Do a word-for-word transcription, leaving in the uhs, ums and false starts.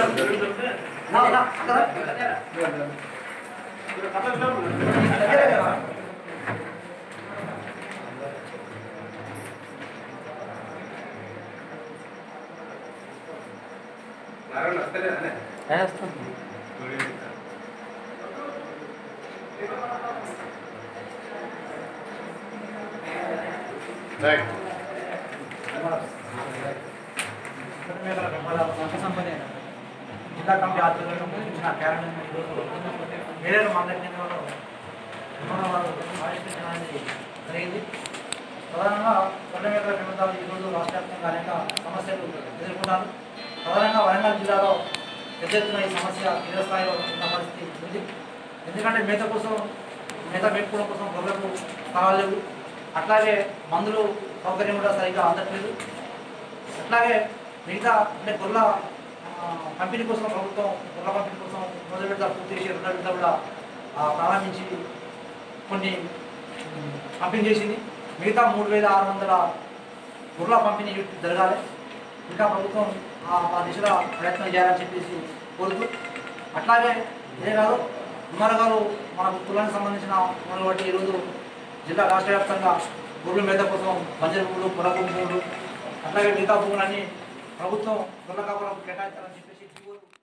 Right. జిల్లా committee ఆధ్వర్యంలో ఇచ్చిన క్యాలెండర్ ఈరోజు వేరే మండలి కేంద్రంలో వారు ఆవిష్కరించడానికి జరిగింది. ప్రధానంగా కొండమేకల పెంపకాలు ఈరోజు రాష్ట్ర వ్యాప్తంగా అనేక సమస్యలు ఎదుర్కొన్నారు. ప్రధానంగా వరంగల్ జిల్లాలో పెద్ద ఎత్తున ఈ సమస్య తీవ్ర స్థాయిలో ఉన్న పరిస్థితి ఉంది. ఎందుకంటే మేత కోసం మేత పెట్టుకోవడం కోసం గొర్రెలకు స్థలాలు లేవు. అట్లాగే మందులు సౌకర్యం కూడా సరిగ్గా అందట్లేదు. అట్లాగే మిగతా అంటే గొర్రెల పంపిణీ కోసం ప్రభుత్వం గొర్రెల పంపిణీ కోసం మొదటి విడత పూర్తి చేసి రెండో విడత కూడా ప్రారంభించి కొన్ని పంపిణీ చేసింది. మిగతా మూడు వేల ఆరు వందల గొర్రెల పంపిణీ జరగాలి. ఇంకా ప్రభుత్వం ఆ దిశగా ప్రయత్నం చేయాలని చెప్పేసి కోరుతూ, అట్లాగే ఇదే కాదు కుమార్ గారు మన కులానికి సంబంధించిన ఉన్న బట్టి ఈరోజు జిల్లా రాష్ట్ర వ్యాప్తంగా గొర్రెల మేత కోసం బంజరు భూములు, పొల భూములు, అట్లాగే మిగతా భూములన్నీ ప్రభుత్వం గొర్రెల కాపులకు కేటాయించాలని చెప్పేసి